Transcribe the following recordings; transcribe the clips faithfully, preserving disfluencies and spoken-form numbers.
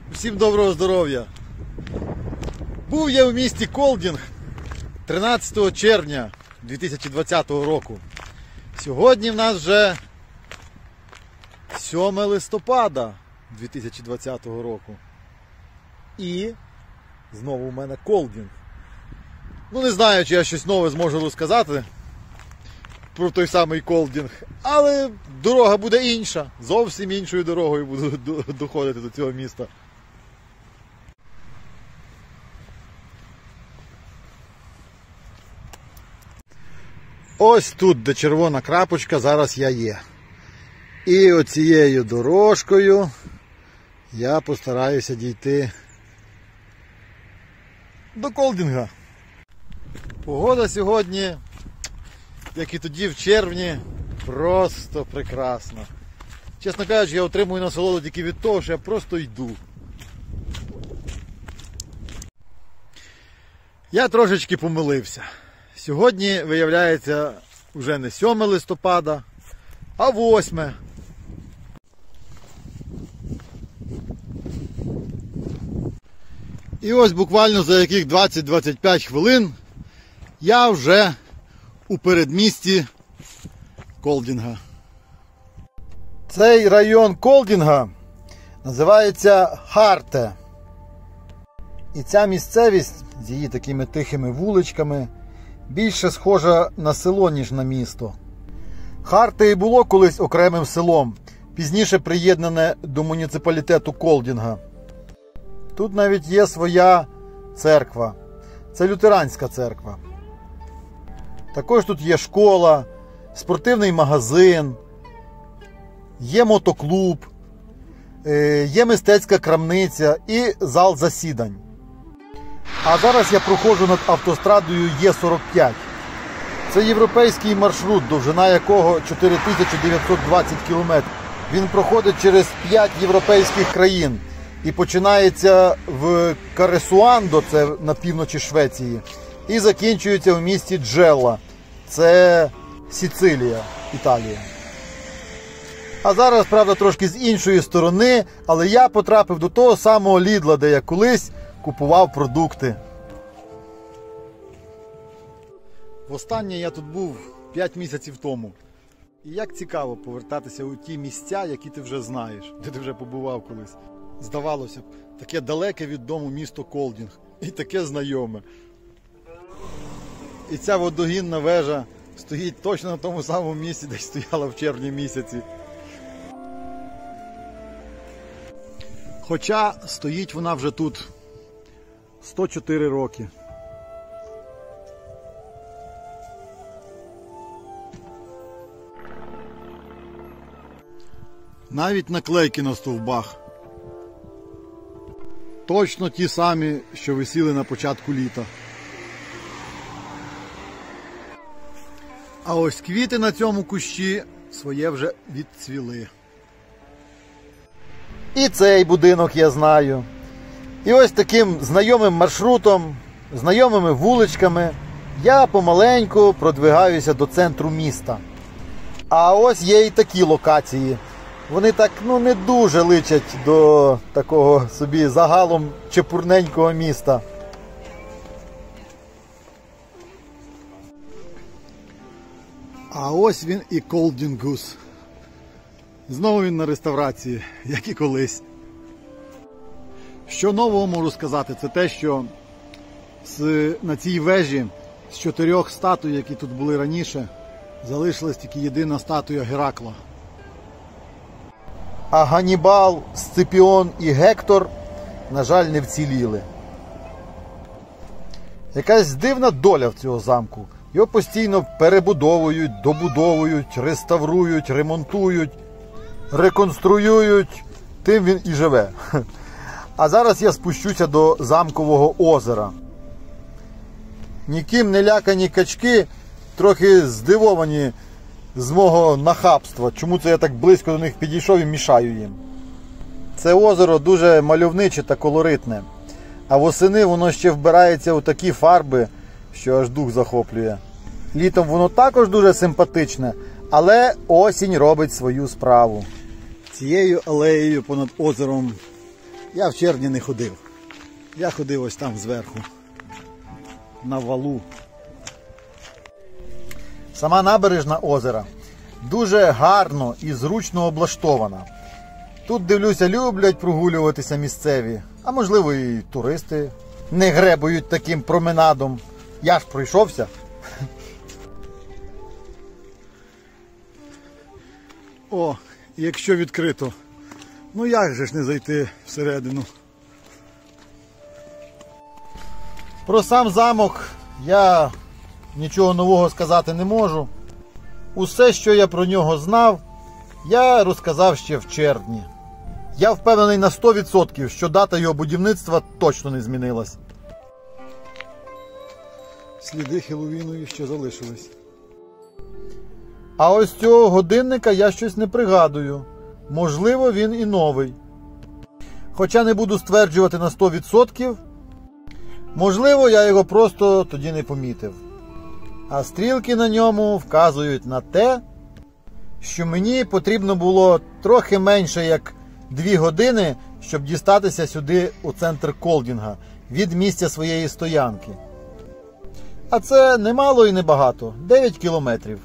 Всім доброго здоров'я! Був я в місті Колдінг тринадцятого червня дві тисячі двадцятого року. Сьогодні в нас вже сьоме листопада дві тисячі двадцятого року. І знову в мене Колдінг. Ну не знаю, чи я щось нове зможу розказати про той самий Колдінг, але дорога буде інша. Зовсім іншою дорогою буду доходити до цього міста. Ось тут, де червона крапочка, зараз я є. І оцією дорожкою я постараюся дійти до Колдінга. Погода сьогодні, як і тоді в червні, просто прекрасна. Чесно кажучи, я отримую насолоду тільки від того, що я просто йду. Я трошечки помилився. Сьогодні, виявляється, вже не сьоме листопада, а восьме. І ось буквально за яких двадцять-двадцять п'ять хвилин я вже у передмісті Колдінга. Цей район Колдінга називається Харте. І ця місцевість з її такими тихими вуличками більше схожа на село, ніж на місто. Харте і було колись окремим селом, пізніше приєднане до муніципалітету Колдінга. Тут навіть є своя церква. Це лютеранська церква. Також тут є школа, спортивний магазин, є мотоклуб, є мистецька крамниця і зал засідань. А зараз я проходжу над автострадою Є сорок п'ять. Це європейський маршрут, довжина якого чотири тисячі дев'ятсот двадцять кілометрів. Він проходить через п'ять європейських країн і починається в Каресуандо, це на півночі Швеції, і закінчується в місті Джелла, це Сицилія, Італія. А зараз, правда, трошки з іншої сторони, але я потрапив до того самого Лідла, де я колись купував продукти. Востаннє я тут був п'ять місяців тому. І як цікаво повертатися у ті місця, які ти вже знаєш, де ти вже побував колись. Здавалося б, таке далеке від дому місто Колдінг. І таке знайоме. І ця водогінна вежа стоїть точно на тому самому місці, де стояла в червні місяці. Хоча стоїть вона вже тут сто чотири роки. Навіть наклейки на стовбах. Точно ті самі, що висіли на початку літа. А ось квіти на цьому кущі своє вже відцвіли. І цей будинок я знаю. І ось таким знайомим маршрутом, знайомими вуличками я помаленьку продвигаюся до центру міста. А ось є і такі локації. Вони так, ну, не дуже личать до такого собі загалом чепурненького міста. А ось він і Колдінгус. Знову він на реставрації, як і колись. Що нового можу сказати, це те, що з, на цій вежі з чотирьох статуй, які тут були раніше, залишилась тільки єдина статуя Геракла. А Ганнібал, Сципіон і Гектор, на жаль, не вціліли. Якась дивна доля в цього замку. Його постійно перебудовують, добудовують, реставрують, ремонтують, реконструюють, тим він і живе. А зараз я спущуся до замкового озера. Ніким не лякані качки трохи здивовані з мого нахабства. Чому це я так близько до них підійшов і мішаю їм. Це озеро дуже мальовниче та колоритне. А восени воно ще вбирається у такі фарби, що аж дух захоплює. Літом воно також дуже симпатичне, але осінь робить свою справу. Цією алеєю понад озером Я в червні не ходив. Я ходив ось там зверху, на валу. Сама набережна озера дуже гарно і зручно облаштована. Тут, дивлюся, люблять прогулюватися місцеві, а можливо і туристи не гребують таким променадом. Я ж пройшовся. О, якщо відкрито, ну як же ж не зайти всередину? Про сам замок я нічого нового сказати не можу. Усе, що я про нього знав, я розказав ще в червні. Я впевнений на сто відсотків, що дата його будівництва точно не змінилась. Сліди Хеллоуіну ще залишились. А ось цього годинника я щось не пригадую. Можливо, він і новий. Хоча не буду стверджувати на сто відсотків. Можливо, я його просто тоді не помітив. А стрілки на ньому вказують на те, що мені потрібно було трохи менше як дві години, щоб дістатися сюди у центр Колдінга від місця своєї стоянки. А це не мало і не багато – дев'ять кілометрів.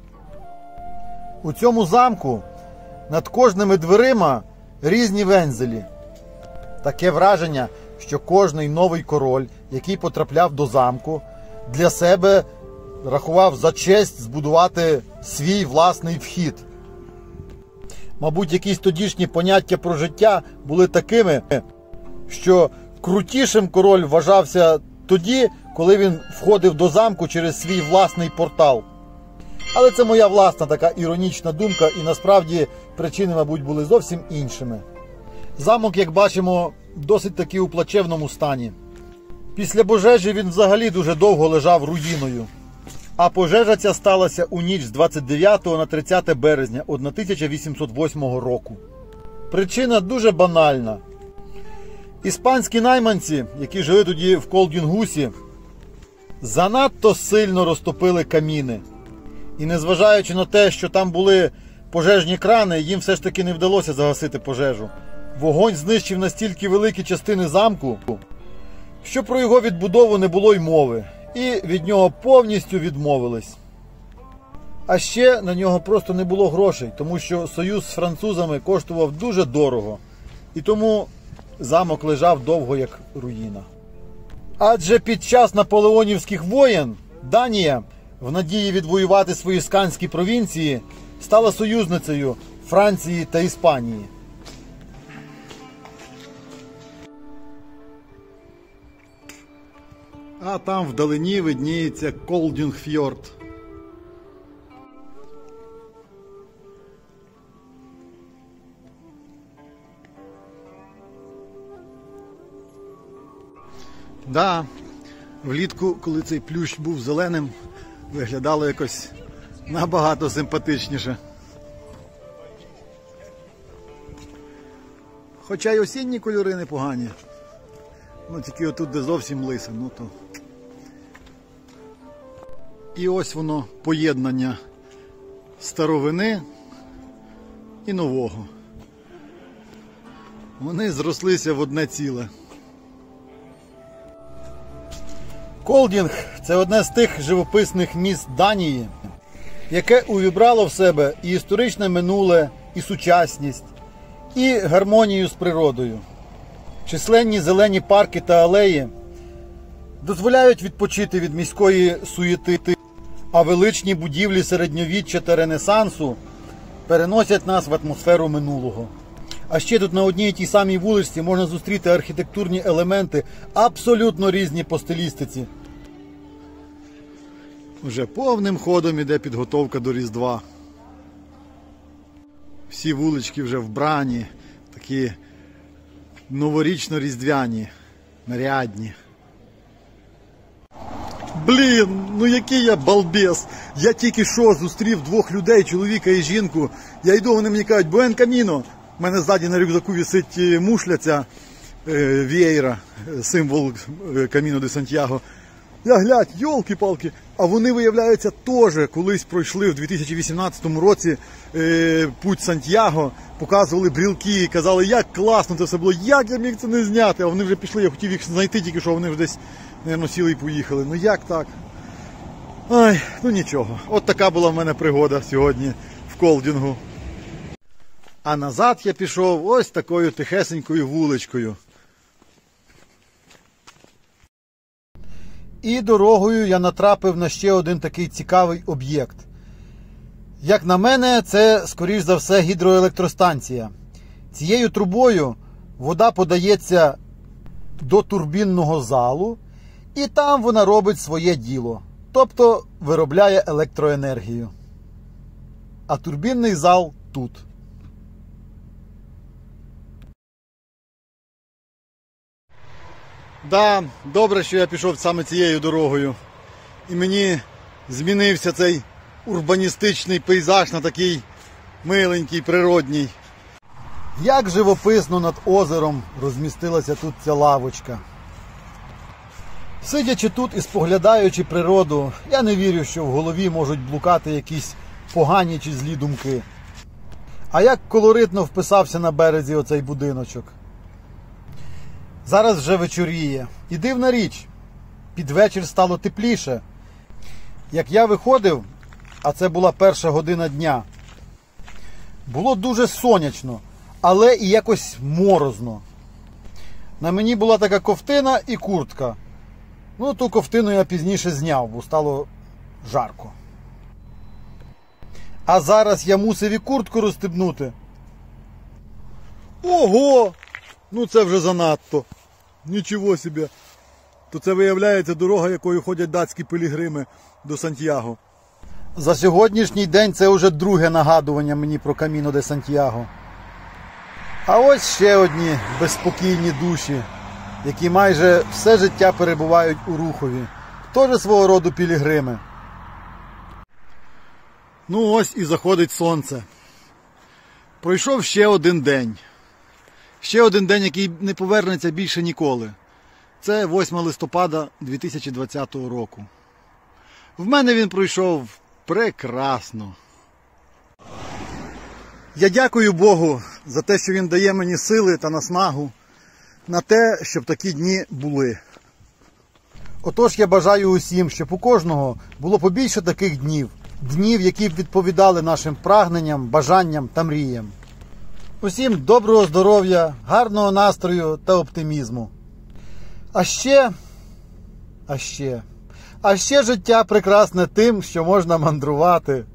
У цьому замку над кожними дверима різні вензелі. Таке враження, що кожний новий король, який потрапляв до замку, для себе рахував за честь збудувати свій власний вхід. Мабуть, якісь тодішні поняття про життя були такими, що крутішим король вважався тоді, коли він входив до замку через свій власний портал. Але це моя власна така іронічна думка, і насправді причини, мабуть, були зовсім іншими. Замок, як бачимо, досить таки у плачевному стані. Після пожежі він взагалі дуже довго лежав руїною. А пожежа ця сталася у ніч з двадцять дев'ятого на тридцяте березня тисяча вісімсот восьмого року. Причина дуже банальна. Іспанські найманці, які жили тоді в Колдінгусі, занадто сильно розтопили каміни. І незважаючи на те, що там були пожежні крани, їм все ж таки не вдалося загасити пожежу. Вогонь знищив настільки великі частини замку, що про його відбудову не було й мови. І від нього повністю відмовились. А ще на нього просто не було грошей, тому що союз з французами коштував дуже дорого. І тому замок лежав довго як руїна. Адже під час наполеонівських воєн Данія, в надії відвоювати свої ісканські провінції, стала союзницею Франції та Іспанії. А там вдалині видніється Колдінг-фьорд. Да, влітку, коли цей плющ був зеленим, виглядало якось набагато симпатичніше. Хоча й осінні кольори непогані. Ну, тільки отут, де зовсім лисе, ну то... І ось воно, поєднання старовини і нового. Вони зрослися в одне ціле. Колдінг – це одне з тих живописних міст Данії, яке увібрало в себе і історичне минуле, і сучасність, і гармонію з природою. Численні зелені парки та алеї дозволяють відпочити від міської суєти, а величні будівлі середньовіччя та Ренесансу переносять нас в атмосферу минулого. А ще тут на одній і тій самій вулиці можна зустріти архітектурні елементи абсолютно різні по стилістиці. Вже повним ходом іде підготовка до Різдва. Всі вулички вже вбрані, такі новорічно-різдвяні, нарядні. Блін, ну який я балбес. Я тільки що зустрів двох людей, чоловіка і жінку. Я йду, вони мені кажуть, буен каміно. У мене ззаді на рюкзаку висить мушля ця, е, вієра, символ Каміно де Сантьяго. Я глядь, йолки-палки. А вони, виявляється, теж колись пройшли в дві тисячі вісімнадцятому році е, путь Сантьяго, показували брілки, казали, як класно це все було, як я міг це не зняти. А вони вже пішли, я хотів їх знайти, тільки що вони вже десь, мабуть, сіли і поїхали. Ну як так? Ай, ну нічого. От така була в мене пригода сьогодні в Колдінгу. А назад я пішов ось такою тихесенькою вуличкою. І дорогою я натрапив на ще один такий цікавий об'єкт. Як на мене, це, скоріш за все, гідроелектростанція. Цією трубою вода подається до турбінного залу, і там вона робить своє діло. Тобто виробляє електроенергію. А турбінний зал тут. Да, добре, що я пішов саме цією дорогою. І мені змінився цей урбаністичний пейзаж на такий миленький, природній. Як живописно над озером розмістилася тут ця лавочка. Сидячи тут і споглядаючи природу, я не вірю, що в голові можуть блукати якісь погані чи злі думки. А як колоритно вписався на березі оцей будиночок. Зараз вже вечоріє. І дивна річ, під вечір стало тепліше. Як я виходив, а це була перша година дня, було дуже сонячно, але і якось морозно. На мені була така ковтина і куртка. Ну, ту ковтину я пізніше зняв, бо стало жарко. А зараз я мусив і куртку розстебнути. Ого! Ну це вже занадто. Нічого собі. То це виявляється дорога, якою ходять датські пілігрими до Сантьяго. За сьогоднішній день це вже друге нагадування мені про Каміно де Сантьяго. А ось ще одні безспокійні душі, які майже все життя перебувають у рухові. Теж свого роду пілігрими. Ну ось і заходить сонце. Пройшов ще один день. Ще один день, який не повернеться більше ніколи. Це восьме листопада дві тисячі двадцятого року. В мене він пройшов прекрасно. Я дякую Богу за те, що Він дає мені сили та наснагу на те, щоб такі дні були. Отож я бажаю усім, щоб у кожного було побільше таких днів. Днів, які б відповідали нашим прагненням, бажанням та мріям. Усім доброго здоров'я, гарного настрою та оптимізму. А ще, а ще, а ще життя прекрасне тим, що можна мандрувати.